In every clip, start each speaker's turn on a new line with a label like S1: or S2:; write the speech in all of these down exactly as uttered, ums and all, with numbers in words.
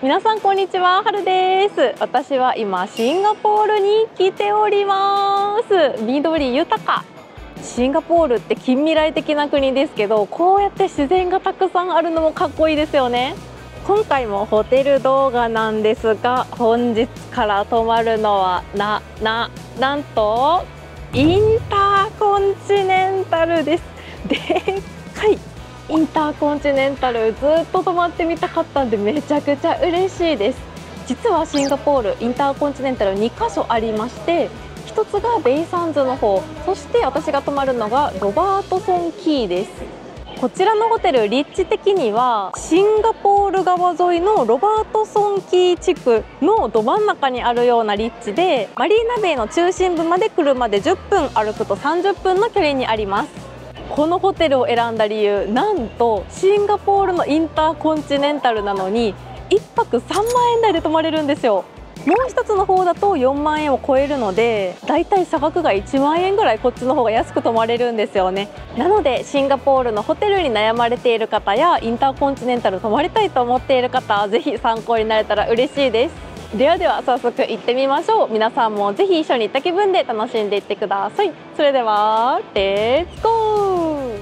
S1: 皆さんこんにちは、はるです。私は今シンガポールに来ております。緑豊か。シンガポールって近未来的な国ですけど、こうやって自然がたくさんあるのもかっこいいですよね。今回もホテル動画なんですが、本日から泊まるのはなななんとインターコンチネンタルです。でっかいインターコンチネンタル、ずっと泊まってみたかったんでめちゃくちゃ嬉しいです。実はシンガポールインターコンチネンタルにか所ありまして、ひとつがベイサンズの方、そして私が泊まるのがロバートソンキーです。こちらのホテル、立地的にはシンガポール川沿いのロバートソンキー地区のど真ん中にあるような立地で、マリーナベイの中心部まで車でじゅっぷん歩くとさんじゅっぷんの距離にあります。このホテルを選んだ理由、なんとシンガポールのインターコンチネンタルなのにいっぱくさんまんえん台で泊まれるんですよ。もう一つの方だとよんまんえんを超えるので、だいたい差額がいちまんえんぐらいこっちの方が安く泊まれるんですよね。なのでシンガポールのホテルに悩まれている方やインターコンチネンタル泊まりたいと思っている方はぜひ参考になれたら嬉しいです。ではでは早速行ってみましょう。皆さんもぜひ一緒に行った気分で楽しんでいってください。それではレッツゴー。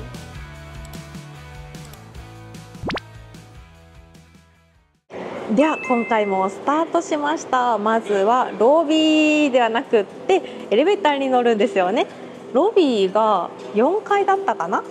S1: では今回もスタートしました。まずはロビーではなくってエレベーターに乗るんですよね。ロビーがよんかいだったかな。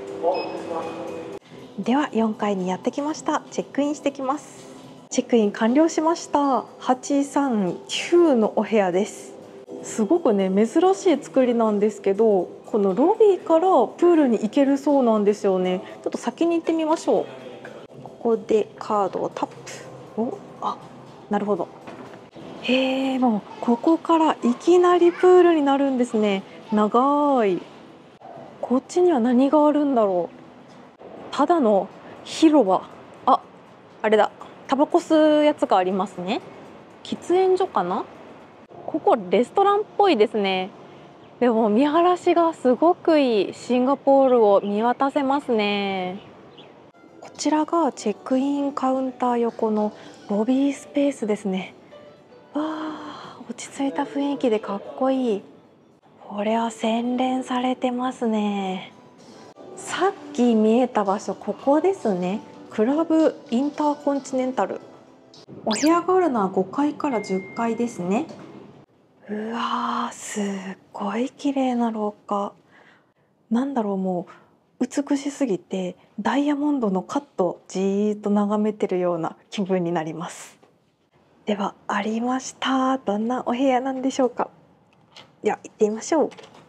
S1: ではよんかいにやってきました。チェックインしてきます。チェックイン完了しました。はちさんきゅうのお部屋です。すごくね珍しい作りなんですけど、このロビーからプールに行けるそうなんですよね。ちょっと先に行ってみましょう。ここでカードをタップ。お、あ、なるほど。へえ、もうここからいきなりプールになるんですね。長い。こっちには何があるんだろう。ただの広場。あ、あれだ。タバコ吸うやつがありますね。喫煙所かな。ここレストランっぽいですね。でも見晴らしがすごくいい。シンガポールを見渡せますね。こちらがチェックインカウンター横のロビースペースですね。わあ、落ち着いた雰囲気でかっこいい。これは洗練されてますね。さっき見えた場所、ここですね。クラブインターコンチネンタル。お部屋があるのはごかいからじゅっかいですね。うわー、すっごい綺麗な廊下。なんだろう、もう美しすぎてダイヤモンドのカットじーっと眺めてるような気分になります。ではありました。どんなお部屋なんでしょうか。では行ってみましょう。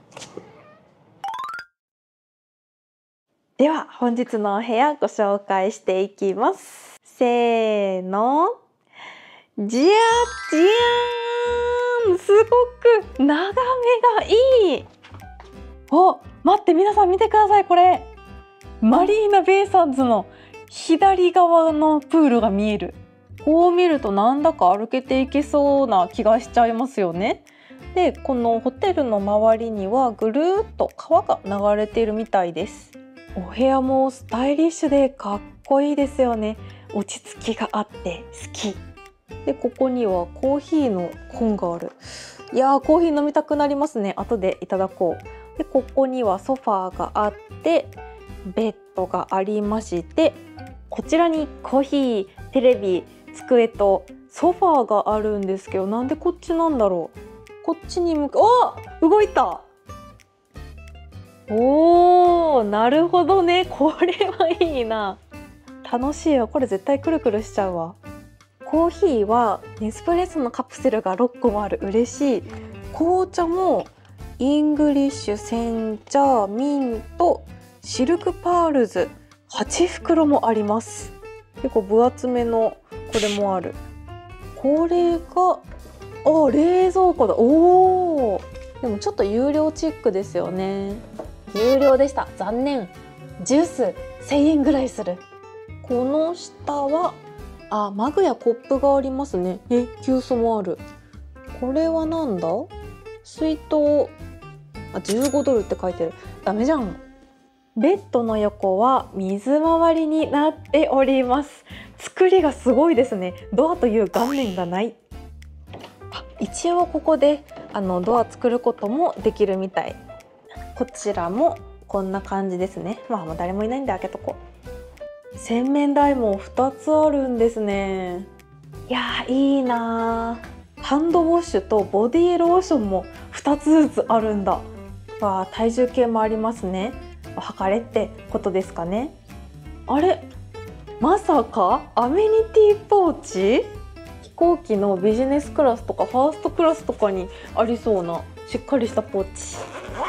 S1: では本日のお部屋ご紹介していきます。せーの、じゃじゃーん、すごく眺めがいい。お、待って、皆さん見てください。これマリーナベイサンズの左側のプールが見える。こう見るとなんだか歩けていけそうな気がしちゃいますよね。で、このホテルの周りにはぐるーっと川が流れているみたいです。お部屋もスタイリッシュでかっこいいですよね。落ち着きがあって好き。で、ここにはコーヒーの本がある。いやー、コーヒー飲みたくなりますね。後でいただこう。で、ここにはソファーがあって、ベッドがありまして、こちらにコーヒー、テレビ、机とソファーがあるんですけど、なんでこっちなんだろう。こっちに向か、お、動いた。おー、なるほどね。これはいいな。楽しいわ。これ絶対くるくるしちゃうわ。コーヒーはネスプレッソのカプセルがろっこもある。嬉しい。紅茶もイングリッシュ、煎茶、ミント、シルクパールズはちふくろもあります。結構分厚めのこれもある。これが、あ、冷蔵庫だ。おー、でもちょっと有料チックですよね。有料でした。残念。ジュースせんえんぐらいする。この下は、あ、マグやコップがありますね。え、急須もある。これはなんだ？水筒、あ、じゅうごドルって書いてる。ダメじゃん。ベッドの横は水回りになっております。 作りがすごいですね。ドアという概念がない。あ、一応ここであのドア作ることもできるみたい。こちらもこんな感じですね。まあ、もう誰もいないんで開けとこう。洗面台もふたつあるんですね。いやー、いいなー。ハンドウォッシュとボディーローションもふたつずつあるんだ。わあ、体重計もありますね。測れってことですかね。あれ、まさかアメニティポーチ？飛行機のビジネスクラスとかファーストクラスとかにありそうなしっかりしたポーチ。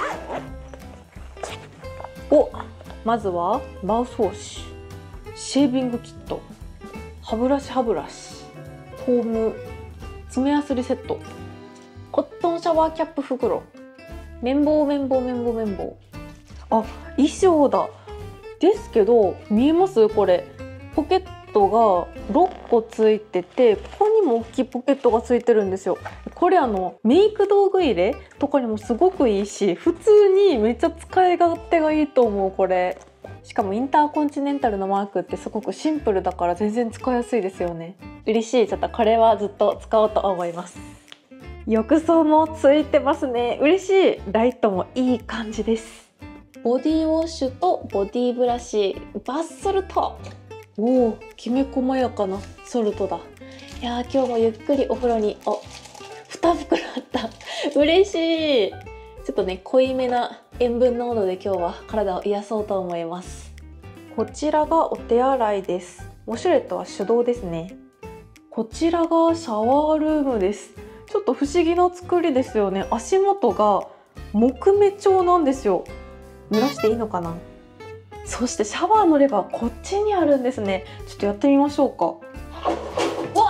S1: お、まずはマウスウォッシュ、シェービングキット、歯ブラシ歯ブラシ、コーム、爪やすりセット、コットンシャワーキャップ袋、綿棒綿棒綿棒綿棒。あ、衣装だ。ですけど、見えます？これポケットがろっこついてて、ここにも大きいポケットがついてるんですよ。これあのメイク道具入れとかにもすごくいいし、普通にめっちゃ使い勝手がいいと思う。これしかもインターコンチネンタルのマークってすごくシンプルだから全然使いやすいですよね。嬉しい。ちょっとこれはずっと使おうと思います。浴槽もついてますね。嬉しい。ライトもいい感じです。ボディウォッシュとボディブラシ、バスソルト。おお、きめ細やかなソルトだ。いやー、今日もゆっくりお風呂に、お、に袋あった。嬉しい。ちょっとね、濃いめな塩分濃度で今日は体を癒そうと思います。こちらがお手洗いです。ウォシュレットは手動ですね。こちらがシャワールームです。ちょっと不思議な作りですよね。足元が木目調なんですよ。濡らしていいのかな。そしてシャワーのレバーこっちにあるんですね。ちょっとやってみましょうか。わ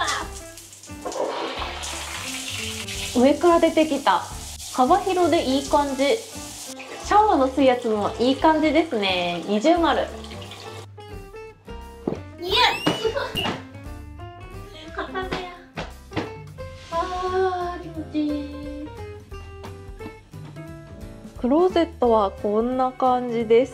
S1: あ、上から出てきた。幅広でいい感じ。シャワーの水圧もいい感じですね。二重丸。いや、すごい。片手や。あー、気持ちいい。クローゼットはこんな感じです。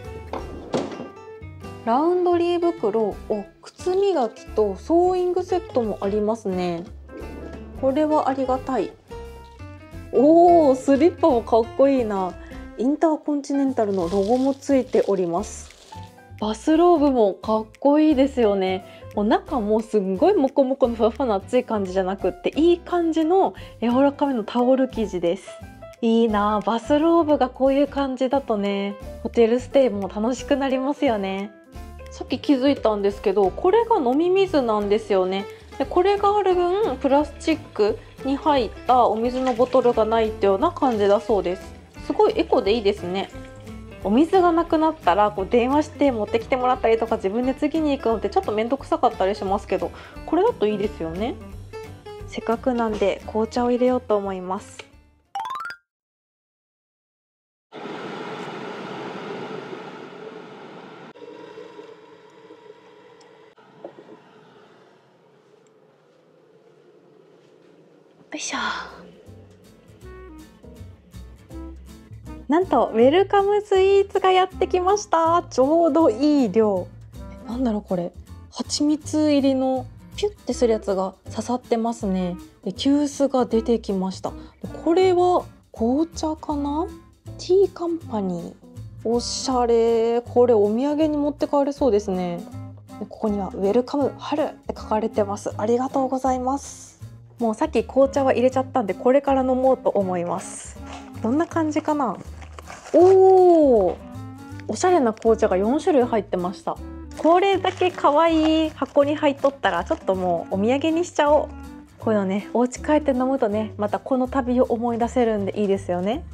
S1: ラウンドリー袋、お、靴磨きとソーイングセットもありますね。これはありがたい。おー、スリッパもかっこいいな。インターコンチネンタルのロゴもついております。バスローブもかっこいいですよね。もう中もすんごいモコモコのふわふわの厚い感じじゃなくって、いい感じの柔らかめのタオル生地です。いいな、バスローブがこういう感じだとね、ホテルステイも楽しくなりますよね。さっき気づいたんですけど、これが飲み水なんですよね。でこれがある分プラスチックに入ったお水のボトルがないっていうような感じだそうです。すごいエコでいいですね。お水がなくなったらこう電話して持ってきてもらったりとか、自分で次に行くのってちょっと面倒くさかったりしますけど、これだといいですよね。せっかくなんで紅茶を入れようと思います。よいしょ。なんとウェルカムスイーツがやってきました。ちょうどいい量。なんだろうこれ、蜂蜜入りのピュッてするやつが刺さってますね。で急須が出てきました。これは紅茶かな。ティーカンパニー。おしゃれ。これお土産に持って帰れそうですね。でここにはウェルカム春って書かれてます。ありがとうございます。もうさっき紅茶は入れちゃったんで、これから飲もうと思います。どんな感じかな。おー、おしゃれな紅茶がよんしゅるい入ってました。これだけ可愛い箱に入っとったら、ちょっともうお土産にしちゃおう。こういうのね、お家帰って飲むとね、またこの旅を思い出せるんでいいですよね。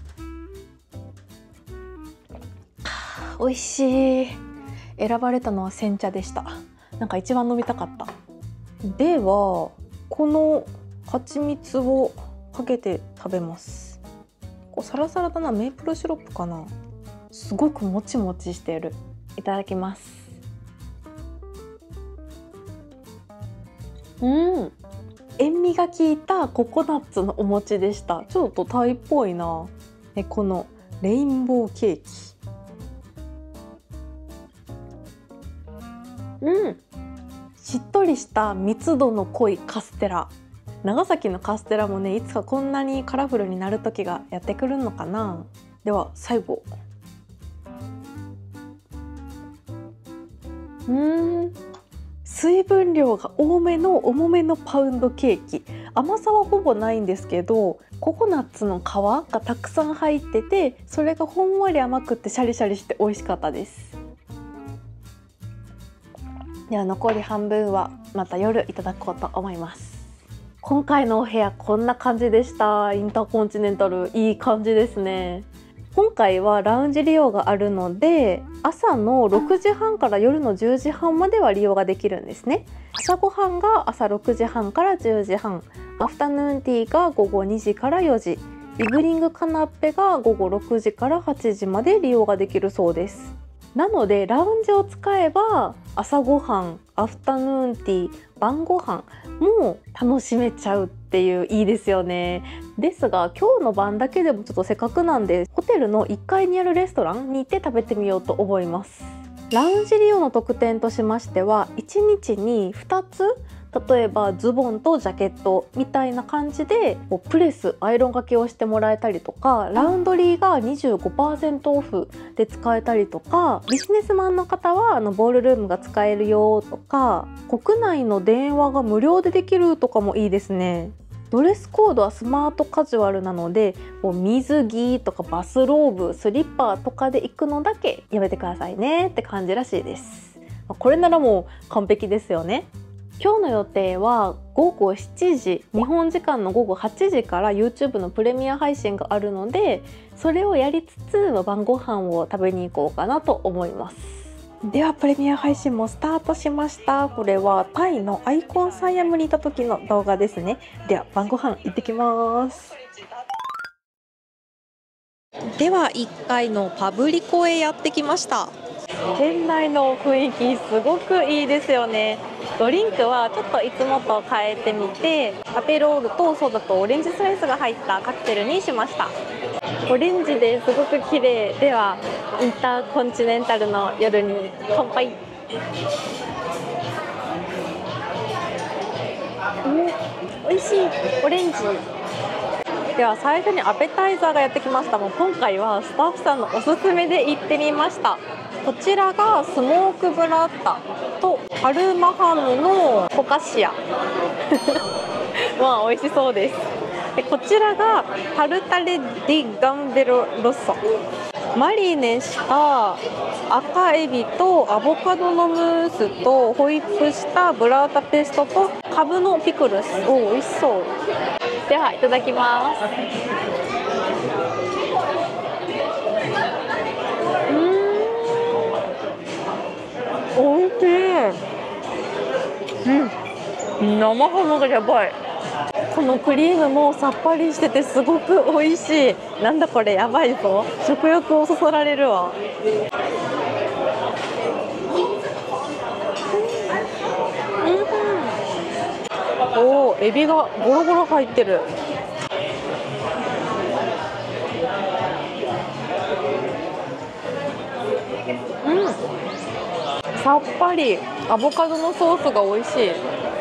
S1: はあ、美味しい。選ばれたのは煎茶でした。なんか一番飲みたかった。ではこの蜂蜜をかけて食べます。こうサラサラだな。メープルシロップかな。すごくもちもちしてる。いただきます。うん、塩味が効いたココナッツのお餅でした。ちょっとタイっぽいな。えこのレインボーケーキ、うん、 しっとりした密度の濃いカステラ。長崎のカステラもね、いつかこんなにカラフルになる時がやってくるのかな。では最後。うーん、水分量が多めの重めのパウンドケーキ。甘さはほぼないんですけど、ココナッツの皮がたくさん入ってて、それがほんわり甘くってシャリシャリして美味しかったです。では残り半分はまた夜いただこうと思います。今回のお部屋こんな感じでした。インターコンチネンタルいい感じですね。今回はラウンジ利用があるので、朝のろくじはんから夜のじゅうじはんまでは利用ができるんですね。朝ごはんが朝ろくじはんからじゅうじはん、アフタヌーンティーが午後にじからよじ、イブニングカナッペが午後ろくじからはちじまで利用ができるそうです。なのでラウンジを使えば朝ごはん、アフタヌーンティー、晩ごはんも楽しめちゃうっていう、いいですよね。ですが今日の晩だけでもちょっとせっかくなんで、ホテルのいっかいにあるレストランに行って食べてみようと思います。ラウンジ利用の特典としましては、いちにちにふたつ、例えばズボンとジャケットみたいな感じでプレス、アイロンがけをしてもらえたりとか、ラウンドリーが にじゅうごパーセント オフで使えたりとか、ビジネスマンの方はあのボールルームが使えるよとか、国内の電話が無料でできるとかもいいですね。ドレスコードはスマートカジュアルなので、もう水着とかバスローブ、スリッパとかで行くのだけやめてくださいねって感じらしいです。これならもう完璧ですよね。今日の予定はごごしちじ、日本時間のごごはちじから YouTube のプレミア配信があるので、それをやりつつ晩ご飯を食べに行こうかなと思います。ではプレミア配信もスタートしました。これはタイのアイコンサイアムにいた時の動画ですね。では晩ご飯行ってきます。ではいっかいのパブリコへやってきました。店内の雰囲気すごくいいですよね。ドリンクはちょっといつもと変えてみて、アペロールとソーダとオレンジスライスが入ったカクテルにしました。オレンジですごく綺麗。ではインターコンチネンタルの夜に乾杯。うん、美味しいオレンジ。では最初にアペタイザーがやってきました。もう今回はスタッフさんのおすすめで行ってみました。こちらがスモークブラッタとパルマハムのフォカシアまあ美味しそうです。でこちらがタルタレ・ディ・ガンベロ・ロッソ、マリネした赤エビとアボカドのムースとホイップしたブラータペーストとカブのピクルス。お美味しそう。ではいただきます。おいしい。うん、生ハムがやばい。このクリームもさっぱりしててすごく美味しい。なんだこれやばいぞ。食欲をそそられるわ。うん、おお、エビがゴロゴロ入ってる。うん、さっぱり。アボカドのソースが美味しい。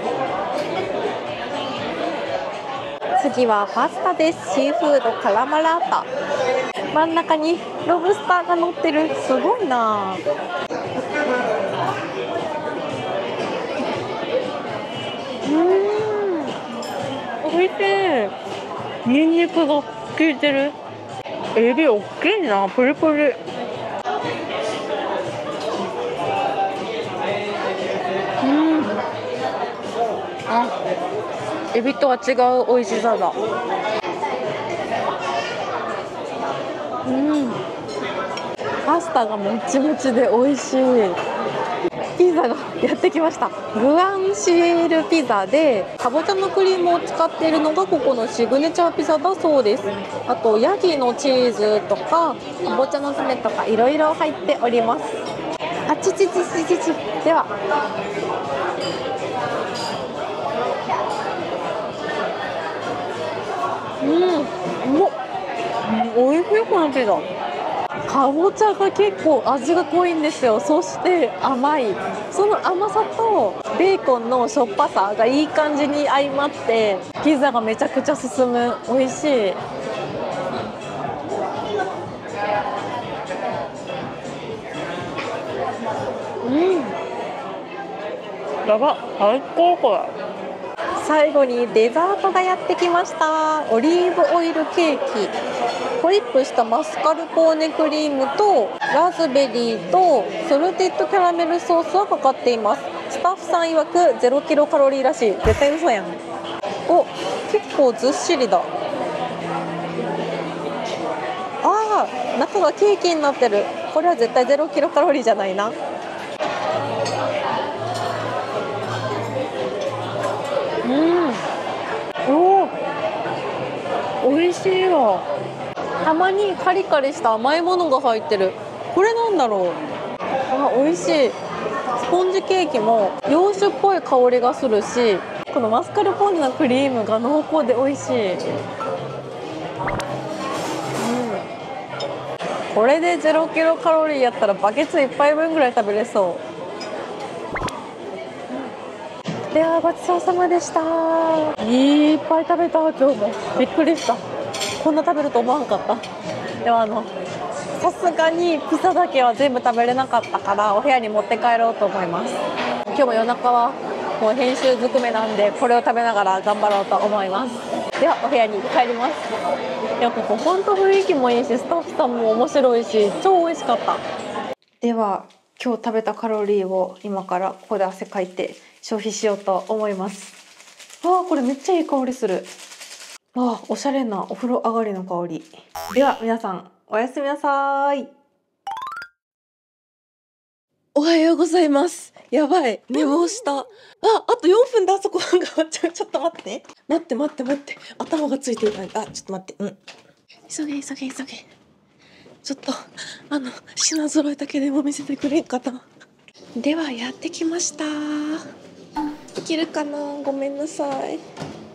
S1: 次はパスタです。シーフードカラマラータ。真ん中にロブスターが乗ってる。すごいな。うん、美味しい。ニンニクが効いてる。エビ大きいな、プリプリ。あ、エビとは違う美味しさだ。うん、パスタがもちもちで美味しい。ピザがやってきました。グアンシエルピザでかぼちゃのクリームを使っているのがここのシグネチャーピザだそうです。あとヤギのチーズとかかぼちゃの種とかいろいろ入っております。あちちちちちち。ではうん、うまっ、美味しいこのピザ。 かぼちゃが結構味が濃いんですよ。そして甘い。その甘さとベーコンのしょっぱさがいい感じに相まって、ピザがめちゃくちゃ進む。美味しい。うん。やば、最高これ。最後にデザートがやってきました。オリーブオイルケーキ。ホイップしたマスカルポーネクリームとラズベリーとソルティッドキャラメルソースがかかっています。スタッフさん曰くゼロキロカロリーらしい。絶対嘘やん。お、結構ずっしりだ。あー、中がケーキになってる。これは絶対ゼロキロカロリーじゃないな。うん、おー、美味しいよ。たまにカリカリした甘いものが入ってる。これなんだろう。あ、美味しい。スポンジケーキも洋酒っぽい香りがするし、このマスカルポーネのクリームが濃厚で美味しい。うん、これでゼロキロカロリーやったらバケツいっぱいぶんぐらい食べれそう。ではごちそうさまでした。いっぱい食べた今日も。びっくりした。こんな食べると思わんかった。でもあのさすがにピザだけは全部食べれなかったからお部屋に持って帰ろうと思います。今日も夜中はもう編集ずくめなんでこれを食べながら頑張ろうと思います。ではお部屋に帰ります。いや、ここほんと雰囲気もいいし、スタッフさんも面白いし、超美味しかった。では今日食べたカロリーを今からここで汗かいて消費しようと思います。わあ、これめっちゃいい香りする。わあ、おしゃれなお風呂上がりの香り。では皆さんおやすみなさい。おはようございます。やばい、寝坊した。あ、あとよんぷんであそこが終わっちゃう。ちょっと待って。待って待って待って。頭がついていない。あ、ちょっと待って。うん。急げ急げ急げ。ちょっと、あの、品揃えだけでも見せてくれんかな。では、やってきました。できるかな？ごめんなさい。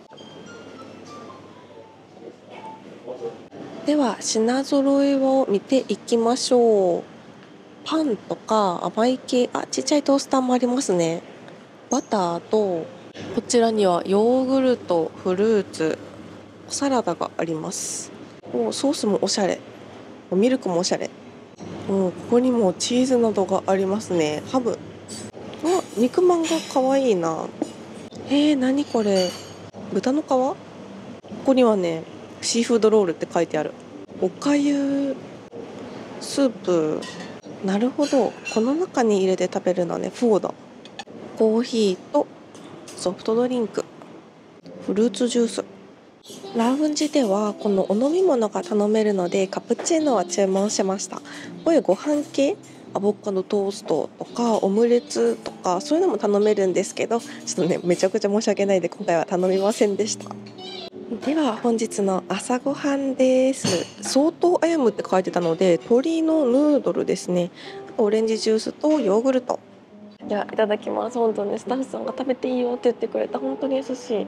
S1: では、品揃えを見ていきましょう。パンとか甘い系、あ、ちっちゃいトースターもありますね。バターと、こちらにはヨーグルト、フルーツ、サラダがあります。お、ソースもおしゃれ。ミルクもおしゃれ。お、ここにもチーズなどがありますね。ハム。あ、肉まんがかわいいな。えー、何これ。豚の皮？ここにはね、シーフードロールって書いてある。おかゆ、スープ。なるほど。この中に入れて食べるのね。フォーだ。コーヒーとソフトドリンク、フルーツジュース。ラウンジではこのお飲み物が頼めるのでカプチーノは注文しました。こういうご飯系、アボカドトーストとかオムレツとかそういうのも頼めるんですけど、ちょっとねめちゃくちゃ申し訳ないで今回は頼みませんでした。では本日の朝ごはんです。相当あやむって書いてたので鶏のヌードルですね。オレンジジュースとヨーグルト。いや、いただきます。本当にスタッフさんが食べていいよって言ってくれた。本当に優しい。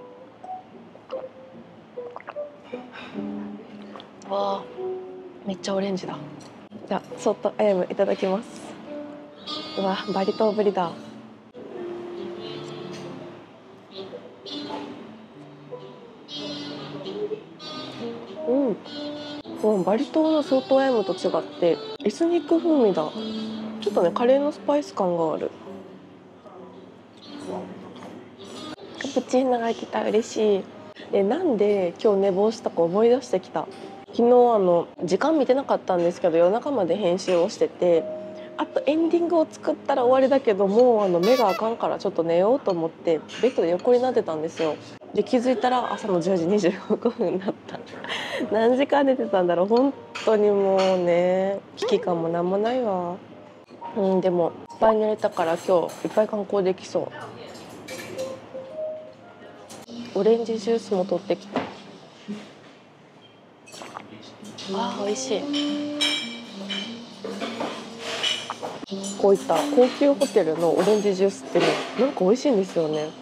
S1: わあ、めっちゃオレンジだ。じゃあそっとあやむいただきます。うわ、バリ島ぶりだ。うん、もうバリ島の相当あやむと違ってエスニック風味だ。ちょっとねカレーのスパイス感がある。カプチーノが来た、嬉しい。で、なんで今日寝坊したか思い出してきた。昨日あの時間見てなかったんですけど夜中まで編集をしてて、あとエンディングを作ったら終わりだけどもうあの目があかんからちょっと寝ようと思ってベッドで横になってたんですよ。で気づいたら朝のじゅうじにじゅうごふんだった。何時間寝てたんだろう。本当にもうね危機感もなんもないわ。うん、でもいっぱい寝れたから今日いっぱい観光できそう。オレンジジュースも取ってきた。あー、美味しい。こういった高級ホテルのオレンジジュースってね、なんか美味しいんですよね。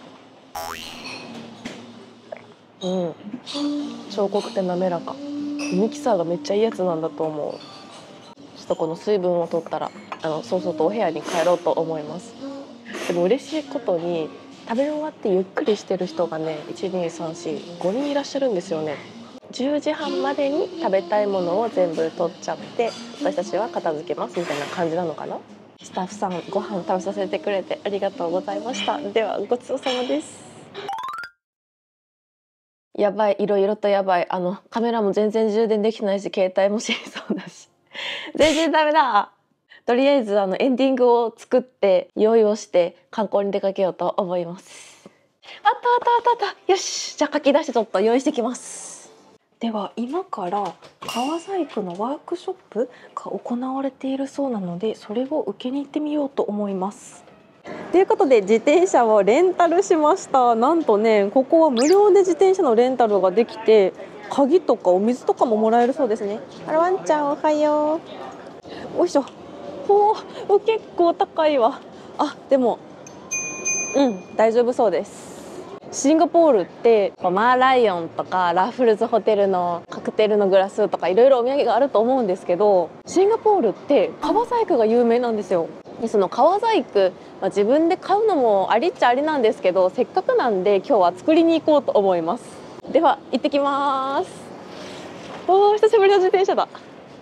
S1: うん、彫刻って滑らか。ミキサーがめっちゃいいやつなんだと思う。
S2: とこの水分を取ったらあのそうそうとお部屋に帰ろうと思います。でも嬉しいことに食べ終わってゆっくりしてる人がねいちにさんしごにんいらっしゃるんですよね。じゅうじはんまでに食べたいものを全部取っちゃって私たちは片付けますみたいな感じなのかな。スタッフさんご飯食べさせてくれてありがとうございました。ではごちそうさまです。やばい、いろいろとやばい。あのカメラも全然充電できないし携帯も死にそうだし全然ダメだ。とりあえずあのエンディングを作って用意をして観光に出かけようと思います。あったあったあったあった。よし、じゃあ書き出してちょっと用意してきます。
S1: では今から革細工のワークショップが行われているそうなので、それを受けに行ってみようと思います。ということで自転車をレンタルしました。なんとね、ここは無料で自転車のレンタルができて、鍵とかお水とかももらえるそうですね。あらワンちゃんおはよう。よいしょ。おお、結構高いわ。あ、でもうん大丈夫そうです。シンガポールってマーライオンとかラッフルズホテルのカクテルのグラスとかいろいろお土産があると思うんですけど、シンガポールって革細工が有名なんですよ。でその革細工、まあ、自分で買うのもありっちゃありなんですけど、せっかくなんで今日は作りに行こうと思います。では行ってきます。おー、久しぶりの自転車だ。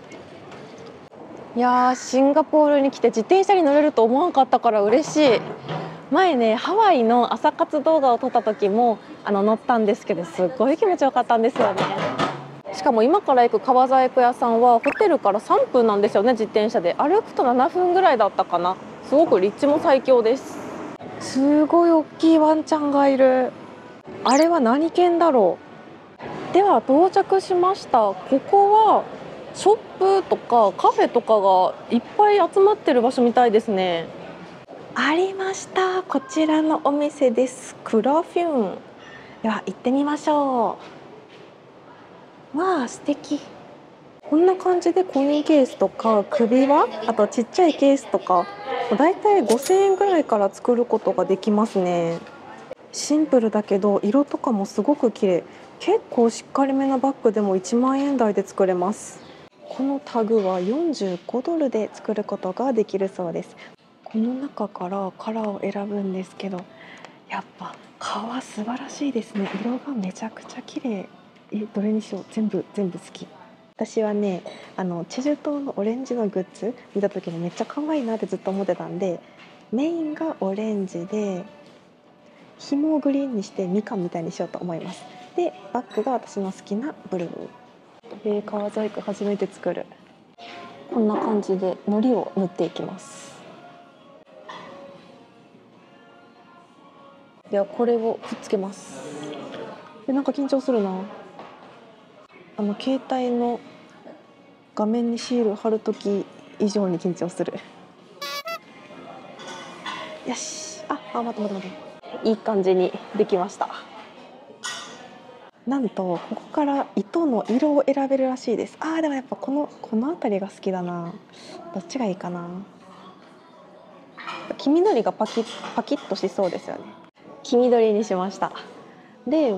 S1: いやー、シンガポールに来て自転車に乗れると思わなかったから嬉しい。前ねハワイの朝活動画を撮った時もあの乗ったんですけど、すっごい気持ちよかったんですよね。しかも今から行く革細工屋さんはホテルからさんぷんなんですよね。自転車で歩くとななふんぐらいだったかな。すごく立地も最強です。すごい大きいワンちゃんがいる。あれは何犬だろう。では到着しました。ここはショップとかカフェとかがいっぱい集まってる場所みたいですね。ありました。こちらのお店です。クラフューン。では行ってみましょう。わあ素敵。こんな感じでコインケースとか首輪、あとちっちゃいケースとかだいたいごせんえんぐらいから作ることができますね。シンプルだけど色とかもすごく綺麗。結構しっかりめなバッグでもいちまんえん台で作れます。このタグはよんじゅうごドルで作ることができるそうです。この中からカラーを選ぶんですけど、やっぱ革素晴らしいですね。色がめちゃくちゃ綺麗。え、どれにしよう。全部全部好き。私はね、あのチェジュ島のオレンジのグッズ見た時にめっちゃ可愛いなってずっと思ってたんで、メインがオレンジで紐をグリーンにしてみかんみたいにしようと思います。でバッグが私の好きなブルー。えー、革細工初めて作る。こんな感じで糊を塗っていきます。ではこれをくっつけます。でなんか緊張するな。あの携帯の画面にシールを貼る時以上に緊張する。よし。ああ、待って待って待って。いい感じにできました。なんとここから糸の色を選べるらしいです。あーでもやっぱこのこの辺りが好きだな。どっちがいいかな。黄緑がパキッパキッとしそうですよね。黄緑にしました。で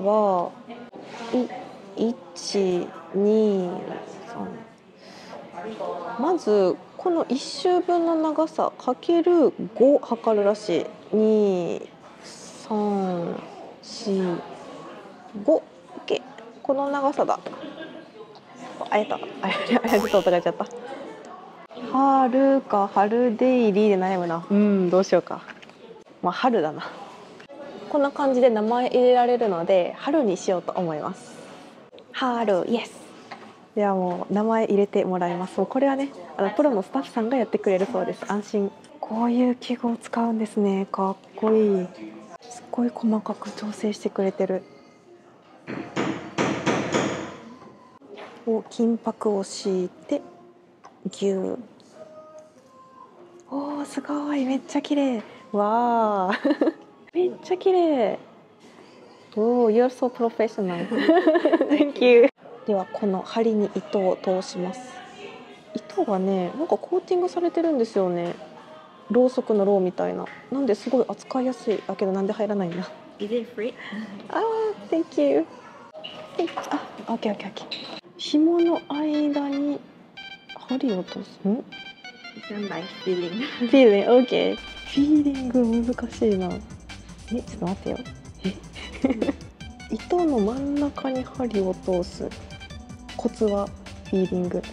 S1: はいちにさん、まずこのいっ周分の長さかけるご測るらしい。にさんよんご。この長さだ。あやった。あやあやちょっと音がちゃった。春か春デイリーで悩むな。うん、どうしようか。まあ春だな。こんな感じで名前入れられるので春にしようと思います。春イエス。ではもう名前入れてもらいます。もうこれはね、あのプロのスタッフさんがやってくれるそうです。安心。こういう器具を使うんですね。かっこいい。すっごい細かく調整してくれてる。お金箔を敷いてギュー。おーすごい、めっちゃ綺麗。わあめっちゃ綺麗。おお、You're so professional Thank you ではこの針に糸を通します。糸がね、なんかコーティングされてるんですよね。ろうそくのろうみたいな。なんですごい扱いやすい。だけどなんで入らないんだ。
S2: Is it free?
S1: ああ、Thank you。あ、オッケーオッケーオッケー。紐の間に針を通す。ん
S3: Sound like feeling.
S1: フィーリング、オーケー。フィーリング難しいな。え、ちょっと待ってよ。え糸の真ん中に針を通す。コツはフィーリング。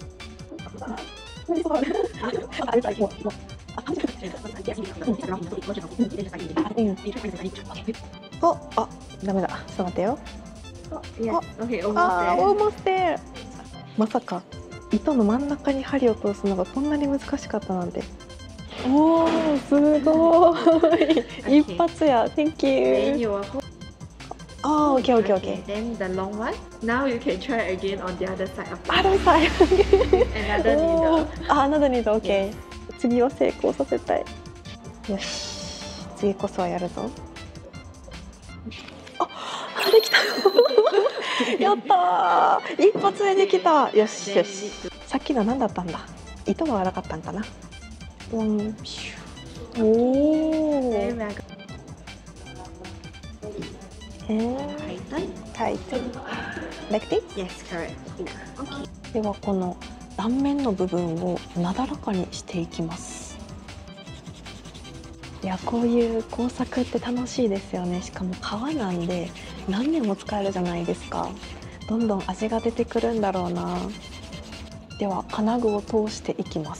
S1: あ、あ、ダメだ。ちょっと待ってよ。
S3: Yes. Okay,
S1: あ
S3: almost
S1: ー、
S3: there.
S1: almost there。まさか糸の真ん中に針を通すのがこんなに難しかったなんて。おー、すごい。一発や。Thank
S3: Then
S1: you。
S3: you will hold.
S1: あー、オッケーオッケーオッケー。
S3: Then the long one. Now you can try again on the other side of the
S1: あ、ダメだ。
S3: another
S1: お
S3: needle.
S1: ー、あ、another needle、オッケー。次は成功させたい。よし、次こそはやるぞ。あ、できた。やったー、一発でできた。よしよ
S3: Then
S1: し。
S3: you need to
S1: さっきのは何だったんだ。糸が荒かったんかな。うん、おお。
S3: then we are
S1: え
S3: going
S1: ー、
S3: to tighten.
S1: タイト。Like this?
S3: Yes, correct. Okay.
S1: ではこの断面の部分をなだらかにしていきます。いや、こういう工作って楽しいですよね。しかも革なんで何年も使えるじゃないですか。どんどん味が出てくるんだろうな。では金具を通していきます。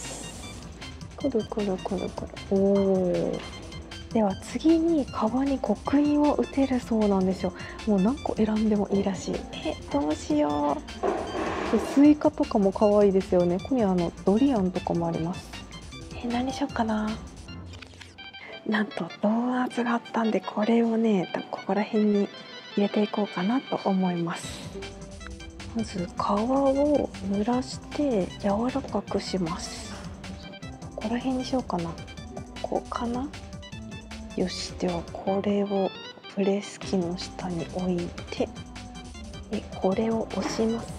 S1: くるくるくるくる。おお。では次に革に刻印を打てるそうなんですよ。もう何個選んでもいいらしい。え、どうしよう。スイカとかも可愛いですよね。ここにあのドリアンとかもあります。え、何しようかな。なんとドーナツがあったんで、これをね、ここら辺に入れていこうかなと思います。まず皮を濡らして柔らかくします。ここら辺にしようかな。ここかな。よし、ではこれをプレス機の下に置いて、でこれを押します。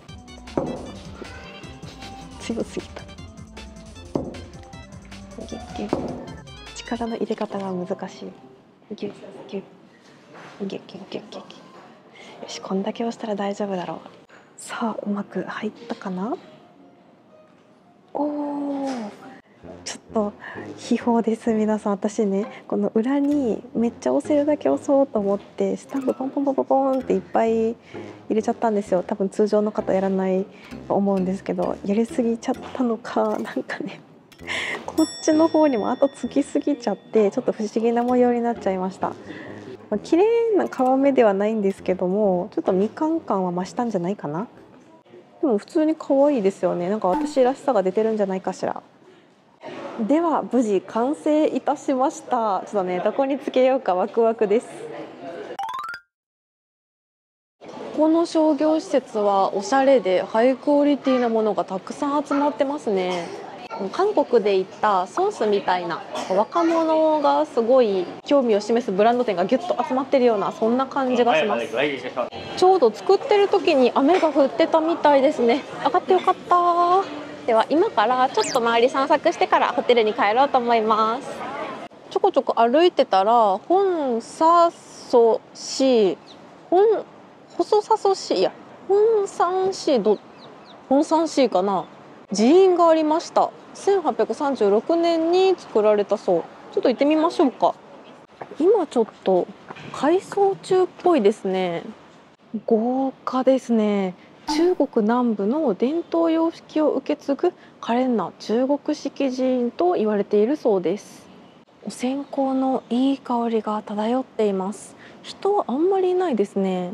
S1: 強すぎた。ギュッギュッ。力の入れ方が難しい。ギュッギュッギュッギュッギュッギュッギュッ。よし、こんだけ押したら大丈夫だろう。さあ、うまく入ったかな。おお、ちょっと秘宝です。皆さん、私ね、この裏にめっちゃ押せるだけ押そうと思ってスタンプポンポンポンポンポンっていっぱい入れちゃったんですよ。多分通常の方やらないと思うんですけど、やりすぎちゃったのか、なんかね、こっちの方にもあとつきすぎちゃって、ちょっと不思議な模様になっちゃいました。まあ、綺麗な皮目ではないんですけども、ちょっとみかん感は増したんじゃないかな。でも普通に可愛いですよね。なんか私らしさが出てるんじゃないかしら。では無事完成いたしました。ちょっとね、どこにつけようかワクワクです。この商業施設はおしゃれでハイクオリティなものがたくさん集まってますね。韓国で行ったソンスみたいな若者がすごい興味を示すブランド店がギュッと集まってるような、そんな感じがします。ちょうど作ってる時に雨が降ってたみたいですね。上がってよかった。では今からちょっと周り散策してからホテルに帰ろうと思います。ちょこちょこ歩いてたら本サソ市本細サソ市いや本山市ど本山市かな、寺院がありました。せんはっぴゃくさんじゅうろくねんに作られたそう。ちょっと行ってみましょうか。今ちょっと改装中っぽいですね。豪華ですね。中国南部の伝統様式を受け継ぐ可憐な中国式寺院と言われているそうです。お線香のいい香りが漂っています。人はあんまりいないですね。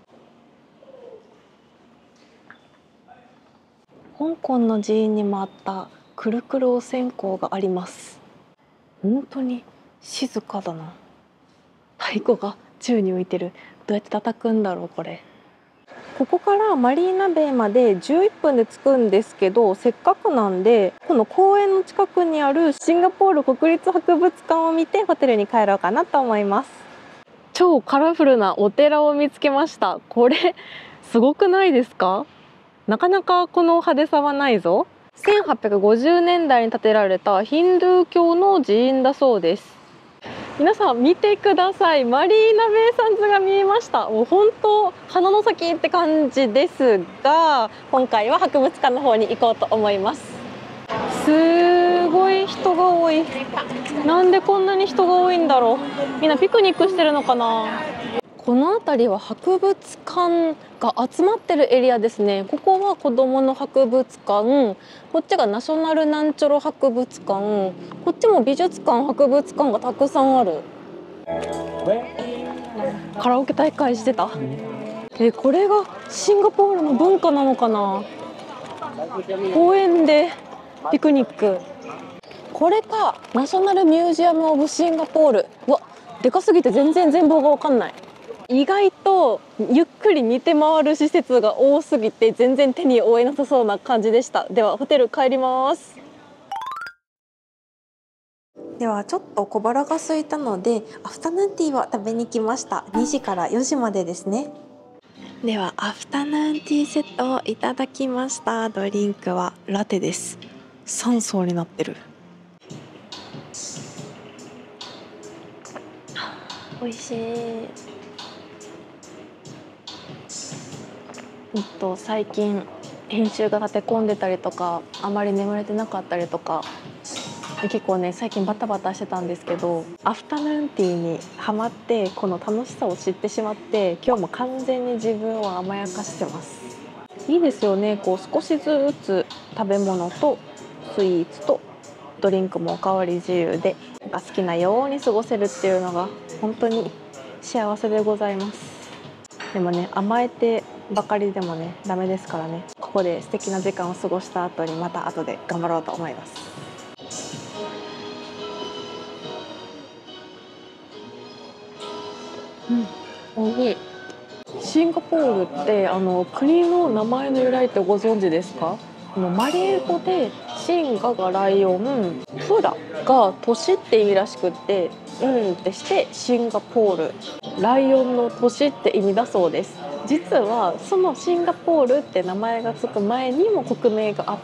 S1: 香港の寺院にもあったくるくるお線香があります。本当に静かだな。太鼓が宙に浮いてる。どうやって叩くんだろうこれ。ここからマリーナベイまでじゅういっぷんで着くんですけど、せっかくなんでこの公園の近くにあるシンガポール国立博物館を見てホテルに帰ろうかなと思います。超カラフルなお寺を見つけました。これすごくないですか？なかなかこの派手さはないぞ。せんはっぴゃくごじゅうねんだいに建てられたヒンドゥー教の寺院だそうです。皆さん見てください。マリーナベイサンズが見えまし
S2: した。もう本当花の先って感じですが、今回は博物館の方に行こうと思います。すごい人が多い。なんでこんなに人が多いんだろう。みんなピクニックしてるのかな。この辺りは博物館が集まってるエリアですね。ここは子どもの博物館、こっちがナショナルなんちゃら博物館、こっちも美術館博物館がたくさんある。カラオケ大会してた。えこれがシンガポールの文化なのかな。公園でピクニック。これか、ナショナルミュージアム・オブ・シンガポール。うわ、でかすぎて全然全貌が分かんない。意外とゆっくり似て回る施設が多すぎて全然手に負えなさそうな感じでした。ではホテル帰ります。
S1: ではちょっと小腹が空いたのでアフタヌーンティーを食べに来ました。にじからよじまでですね。ではアフタヌーンティーセットをいただきました。ドリンクはラテです。さん層になってる。
S2: 美味しい。えっと最近編集が立て込んでたりとか、あまり眠れてなかったりとか、結構ね最近バタバタしてたんですけど、アフタヌーンティーにハマってこの楽しさを知ってしまって、今日も完全に自分を甘やかしてます。いいですよね。こう少しずつ食べ物とスイーツとドリンクもおかわり自由で、好きなように過ごせるっていうのが本当に幸せでございます。でもね、甘えてばかりでもねダメですからね。ここで素敵な時間を過ごした後にまた後で頑張ろうと思います。うん、美味しい。シンガポールってあの国の名前の由来ってご存知ですか？あのマレー語でシンガがライオン、プラが都市って意味らしくって、うんってしてシンガポール、ライオンの都市って意味だそうです。実はそのシンガポールって名前がつく前にも国名があって、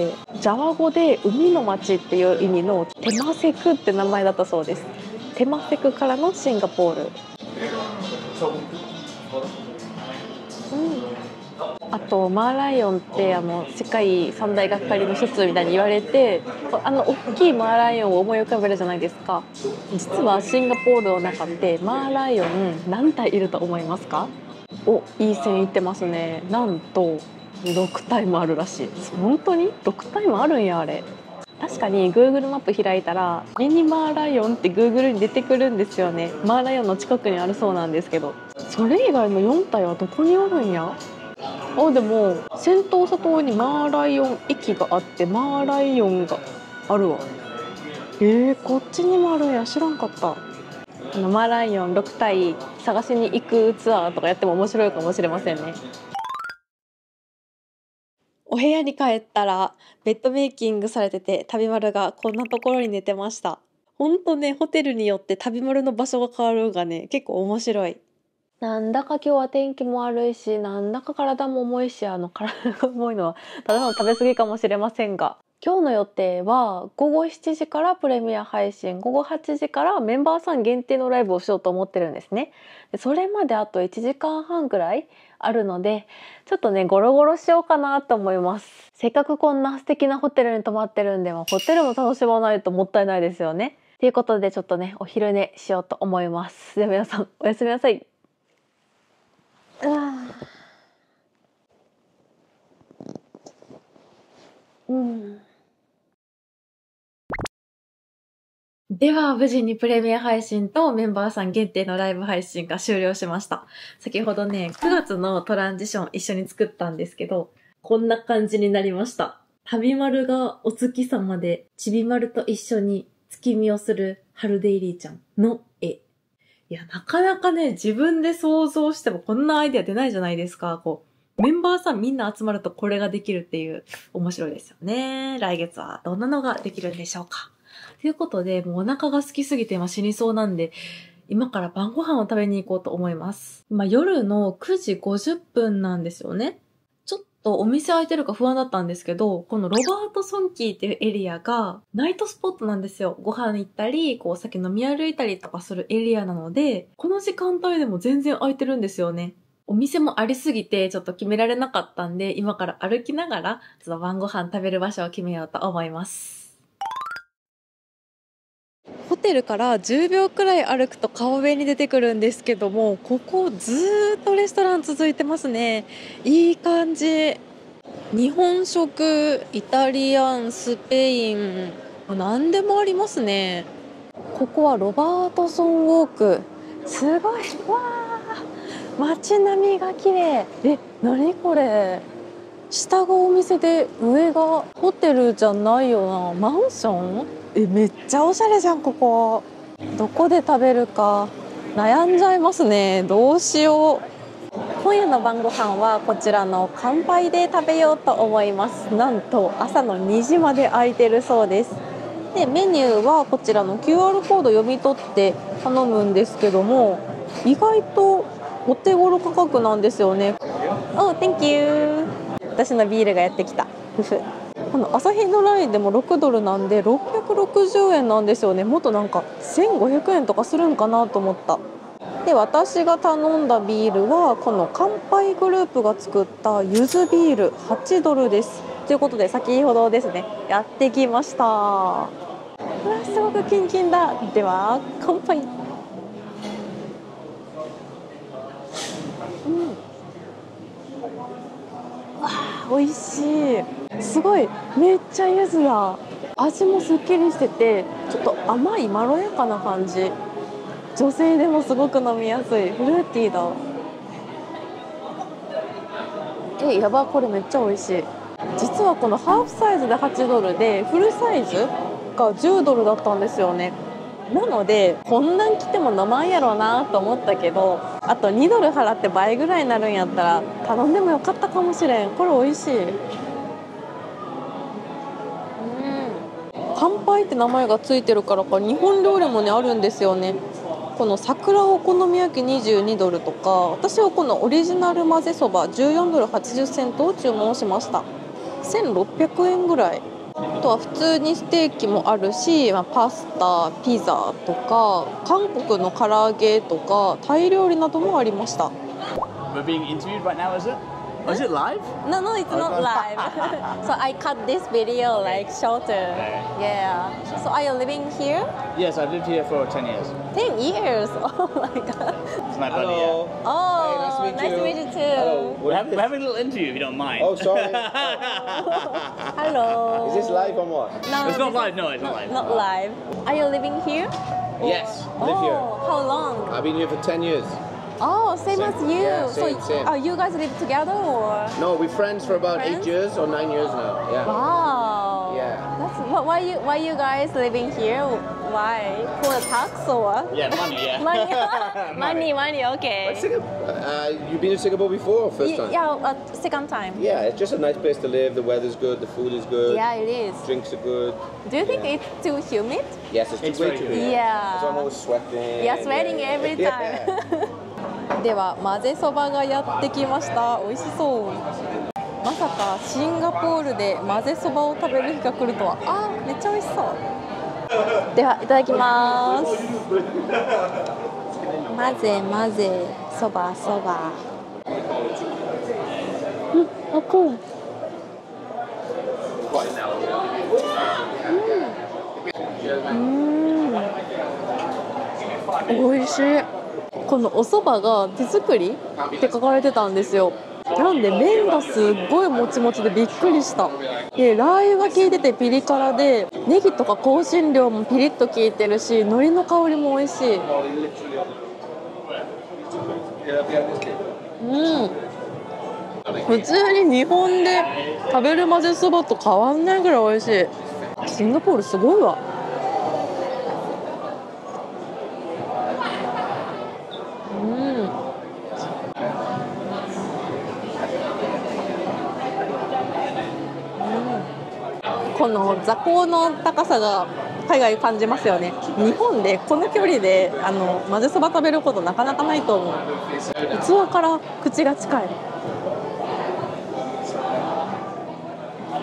S2: ジャワ語で海の町っていう意味のテマセクって名前だったそうです。テマセクからのシンガポール。うん、あとマーライオンってあの世界三大がかりの一つみたいに言われて、あの大きいマーライオンを思い浮かべるじゃないですか。実はシンガポールの中でマーライオン何体いると思いますか？お、いい線いってますね。なんとろく体もあるらしい。本当にろく体もあるんや。あれ確かに Google マップ開いたらミニマーライオンって Google に出てくるんですよね。マーライオンの近くにあるそうなんですけど、それ以外のよん体はどこにおるんや。あ、でもセントーサ島にマーライオン駅があってマーライオンがあるわ。えー、こっちにもあるんや。知らんかった。あのマーライオンろく体探しに行くツアーとかやっても面白いかもしれませんね。お部屋に帰ったらベッドメイキングされてて、旅丸がこんなところに寝てました。ほんとね、ホテルによって旅丸の場所が変わるがね結構面白い。なんだか今日は天気も悪いし、なんだか体も重いし、あの体が重いのはただの食べ過ぎかもしれませんが、今日の予定はごごしちじからプレミア配信、ごごはちじからメンバーさん限定のライブをしようと思ってるんですね。でそれまであといちじかんはんぐらいあるので、ちょっとねゴロゴロしようかなと思います。せっかくこんな素敵なホテルに泊まってるんで、ホテルも楽しまないともったいないですよね。ということでちょっとねお昼寝しようと思います。では皆さんおやすみなさい。うん、では無事にプレミア配信とメンバーさん限定のライブ配信が終了しました。先ほどねくがつのトランジション一緒に作ったんですけど、こんな感じになりました。旅丸がお月様でちびまると一緒に月見をする春デイリーちゃんの絵。いや、なかなかね自分で想像してもこんなアイデア出ないじゃないですか。こうメンバーさんみんな集まるとこれができるっていう面白いですよね。来月はどんなのができるんでしょうか。ということで、もうお腹が空きすぎて今死にそうなんで、今から晩ご飯を食べに行こうと思います。今夜のくじごじゅっぷんなんですよね。ちょっ
S1: とお店開いてるか不安だったんですけど、このロバートソンキーっていうエリアがナイトスポットなんですよ。ご飯行ったり、こうお酒飲み歩いたりとかするエリアなので、この時間帯でも全然開いてるんですよね。お店もありすぎてちょっと決められなかったんで、今から歩きながらちょっと晩ご飯食べる場所を決めようと思います。ホテルからじゅうびょうくらい歩くと川辺に出てくるんですけども、ここずーっとレストラン続いてますね。いい感じ。日本食、イタリアン、スペイン、何でもありますね。ここはロバートソンウォーク。すごい。わー、街並みが綺麗。え、何これ。下がお店で上がホテルじゃないよな。マンション？え、めっちゃおしゃれじゃん、ここ。どこで食べるか悩んじゃいますね。どうしよう。今夜の晩ご飯はこちらの乾杯で食べようと思います。なんと朝のにじまで空いてるそうです。で、メニューはこちらの キューアール コード読み取って頼むんですけども、意外とお手頃価格なんですよね。Oh, thank you。私のビールがやってきた。この朝日のラインでもろくドルなんでろっぴゃくろくじゅうえんなんですよね。もっとなんかせんごひゃくえんとかするんかなと思った。で、私が頼んだビールはこの乾杯グループが作ったゆずビールはちドルです。ということで先ほどですね、やってきました。うわ、すごくキンキンだ。では乾杯。うん、あ、美味しい。すごい、めっちゃ柚子だ。味もすっきりしててちょっと甘いまろやかな感じ。女性でもすごく飲みやすい。フルーティーだ。え、やば、これめっちゃ美味しい。実はこのハーフサイズではちドルでフルサイズがじゅうドルだったんですよね。なのでこんなん来ても飲まんやろうなと思ったけど、あとにドル払って倍ぐらいになるんやったら頼んでもよかったかもしれん。これ美味しい。うん、乾杯って名前がついてるからか日本料理もねあるんですよね。この桜お好み焼きにじゅうにドルとか、私はこのオリジナル混ぜそばじゅうよんドルはちじゅっセントを注文しました。せんろっぴゃくえんぐらい。あとは普通にステーキもあるし、まあ、パスタ、ピザとか韓国の唐揚げとかタイ料理などもありました。
S4: We're being interviewed right now, is it? Oh, is it live?
S1: No, no, it's not live. So I cut this video like shorter. Yeah. So are you living here?
S4: Yes, I've lived here for ten years.
S1: ten years. Oh my god.
S4: It's my buddy. Yeah.
S1: Oh,
S5: Hey, nice to meet
S1: nice to
S5: you.
S1: meet you too.
S5: Hello.
S4: We're having, we're having a little interview, if you don't mind.
S5: Oh, sorry.
S1: Hello.
S5: Is this live or what?
S1: No,
S4: It's not
S1: this
S4: live.
S1: is
S4: No, it's not live.
S1: Not live. Are you living here?
S5: Yes, I live
S1: Oh,
S5: here.
S1: how long?
S5: I've been here for ten years.
S1: Oh, same,
S5: Same.
S1: as you.
S5: Yeah,
S1: so,
S5: same, same.
S1: are you guys live together or?
S5: No, we're friends for about
S1: Friends?
S5: eight years or nine years now. Yeah.
S1: Wow.
S5: Yeah.
S1: That's wh- why you why you guys living here? Why? For the tax or?
S4: Yeah, money, yeah.
S1: Money, money, money. Okay.
S5: Singapore. Uh, you've been to Singapore before or first
S1: Y-
S5: time?
S1: yeah, uh, second time.
S5: Yeah, it's just a nice place to live. The weather's good, the food is good,
S1: Yeah, it is.
S5: drinks are good.
S1: Do you think
S5: Yeah.
S1: it's too humid?
S5: Yes, it's,
S4: It's
S5: way
S4: very
S5: too
S4: good.
S5: good.
S1: Yeah.
S5: So I'm always sweating.
S1: Yeah, sweating every
S5: Yeah.
S1: time. では混ぜそばがやってきました。美味しそう。まさかシンガポールで混ぜそばを食べる日が来るとは。あー、めっちゃ美味しそう。ではいただきます。混ぜ混ぜそばそば。うん、あ、こう。うん。美味しい。このお蕎麦が手作りって書かれてたんですよ。なんで麺がすっごいもちもちでびっくりした。でラー油が効いててピリ辛で、ネギとか香辛料もピリッと効いてるし、海苔の香りも美味しい。うん、普通に日本で食べる混ぜそばと変わんないぐらい美味しい。シンガポールすごいわ。この座高の高さが海外感じますよね。日本でこの距離であの混ぜそば食べることなかなかないと思う。器から口が近い。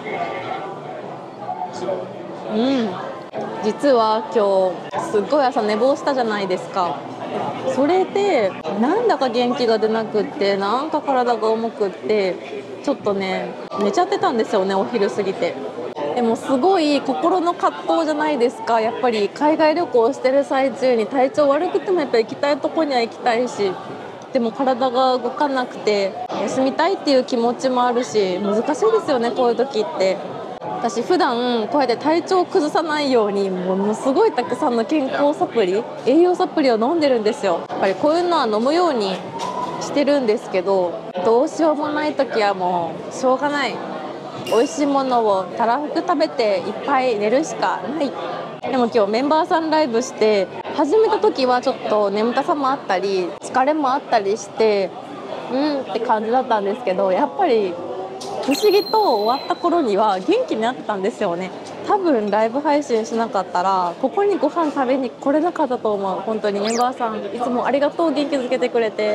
S1: うん実は今日すっごい朝寝坊したじゃないですか。それでなんだか元気が出なくってなんか体が重くってちょっとね寝ちゃってたんですよねお昼過ぎて。でもすごい心の葛藤じゃないですか。やっぱり海外旅行してる最中に体調悪くてもやっぱ行きたいとこには行きたいし、でも体が動かなくて休みたいっていう気持ちもあるし難しいですよねこういう時って。私普段こうやって体調を崩さないようにものすごいたくさんの健康サプリ栄養サプリを飲んでるんですよ。やっぱりこういうのは飲むようにしてるんですけど、どうしようもない時はもうしょうがない、美味しいものをたらふく食べていっぱい寝るしかない。でも今日メンバーさんライブして始めた時はちょっと眠たさもあったり疲れもあったりしてうんって感じだったんですけど、やっぱり不思議と終わった頃には元気になってたんですよね。多分ライブ配信しなかったらここにご飯食べに来れなかったと思う。本当にメンバーさんいつもありがとう、元気づけてくれて。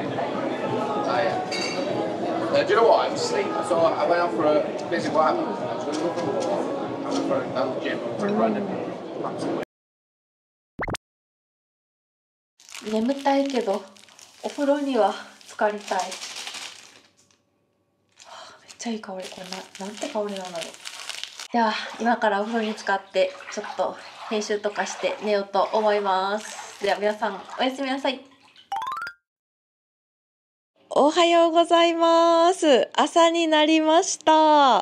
S5: Uh, do you know what? I'm asleep. So I went out for a basically what happened. I was going to go for a walk. I went for a, out the gym. I went running.
S1: 眠たいけどお風呂には浸かりたい。はあ、めっちゃいい香り。これな、なんて香りなんだろう。では今からお風呂に浸かってちょっと編集とかして寝ようと思います。では皆さんおやすみなさい。おはようございます。朝になりました。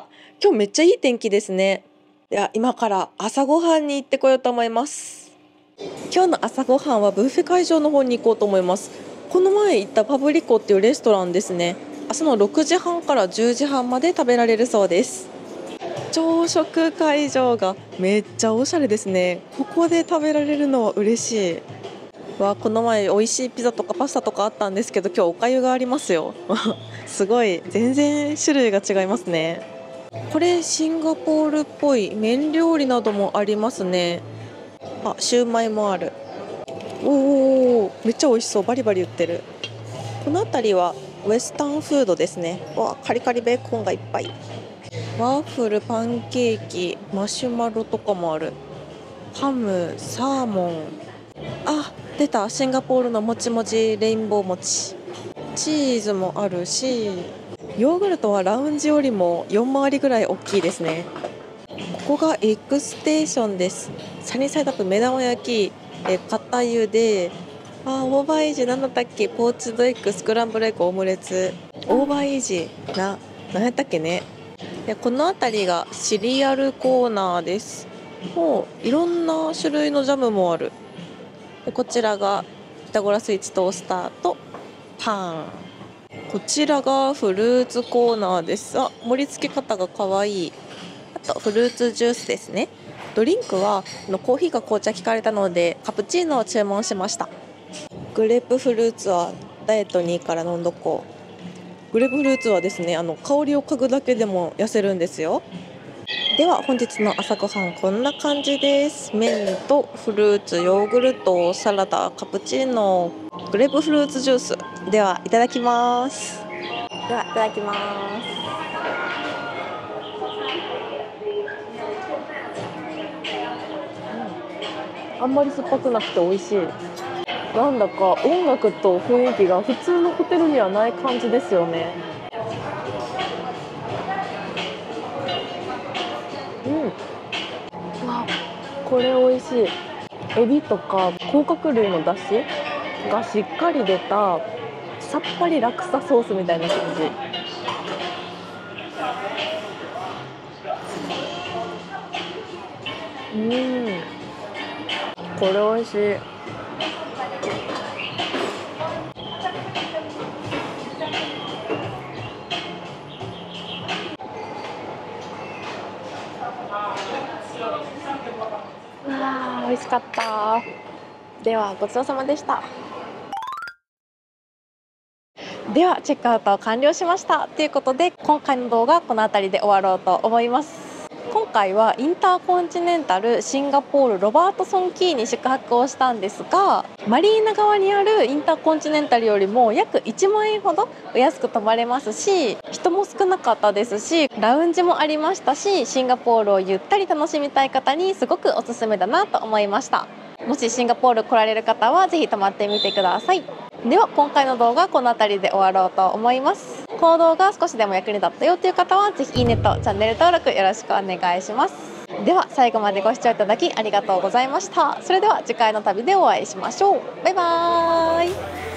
S1: 今日めっちゃいい天気ですね。では今から朝ごはんに行ってこようと思います。今日の朝ごはんはブッフェ会場の方に行こうと思います。この前行ったパブリコっていうレストランですね。朝のろくじはんからじゅうじはんまで食べられるそうです。朝食会場がめっちゃおしゃれですね。ここで食べられるのは嬉しい。わ、この前美味しいピザとかパスタとかあったんですけど今日おかゆがありますよすごい全然種類が違いますね。これシンガポールっぽい麺料理などもありますね。あ、シューマイもある。おー、めっちゃ美味しそう。バリバリ売ってる。この辺りはウエスタンフードですね。わ、カリカリベーコンがいっぱい。ワッフル、パンケーキ、マシュマロとかもある。ハム、サーモン。あ、出た。シンガポールのもちもちレインボー餅。チーズもあるし、ヨーグルトはラウンジよりもよん回りぐらい大きいですね。ここがエッグステーションです。サニーサイドアップ、目玉焼き、え片茹で、あ、オーバーエイジなんだったっけ、ポーチドエッグ、スクランブルエッグ、オムレツ、オーバーエイジな、何やったっけね。でこの辺りがシリアルコーナーです。もういろんな種類のジャムもある。でこちらがピタゴラスイッチトースターとパン。こちらがフルーツコーナーです。あ、盛り付け方がかわいい。あとフルーツジュースですね。ドリンクはのコーヒーか紅茶聞かれたのでカプチーノを注文しました。グレープフルーツはダイエットにいいから飲んどこう。グレープフルーツはですね、あの香りを嗅ぐだけでも痩せるんですよ。では本日の朝ごはんこんな感じです。麺とフルーツ、ヨーグルト、サラダ、カプチーノ、グレープフルーツジュース。ではいただきます。ではいただきます。あんまり酸っぱくなくて美味しい。なんだか音楽と雰囲気が普通のホテルにはない感じですよね。うん、うわ、これ美味しい。エビとか甲殻類の出汁がしっかり出たさっぱりラクサソースみたいな感じ。うん、これ美味しい。わあ、美味しかった。ではごちそうさまでした。ではチェックアウト完了しましたということで今回の動画はこの辺りで終わろうと思います。 今回はインターコンチネンタルシンガポールロバートソンキーに宿泊をしたんですが、マリーナ側にあるインターコンチネンタルよりも約いちまんえんほどお安く泊まれますし、人も少なかったですし、ラウンジもありましたし、シンガポールをゆったり楽しみたい方にすごくおすすめだなと思いました。もしシンガポール来られる方はぜひ泊まってみてください。では今回の動画はこの辺りで終わろうと思います。この動画が少しでも役に立ったよという方はぜひいいねとチャンネル登録よろしくお願いします。では最後までご視聴いただきありがとうございました。それでは次回の旅でお会いしましょう。バイバーイ。